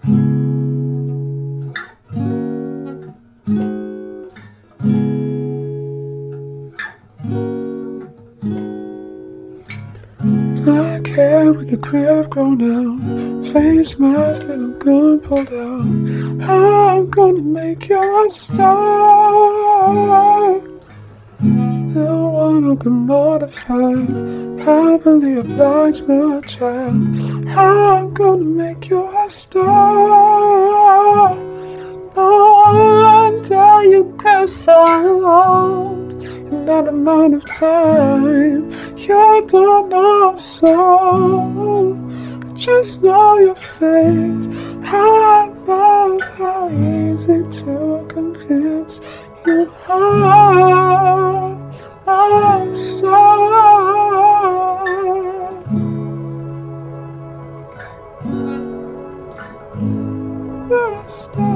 Black hair with the crib grown out, face mask, little gun pulled out. I'm gonna make you a star, the one who can modify, happily oblige my child. I'm gonna make you a star. No one until you grow so old. In that amount of time, you don't know, so just know your fate. I love how easy to convince you are a star. A star.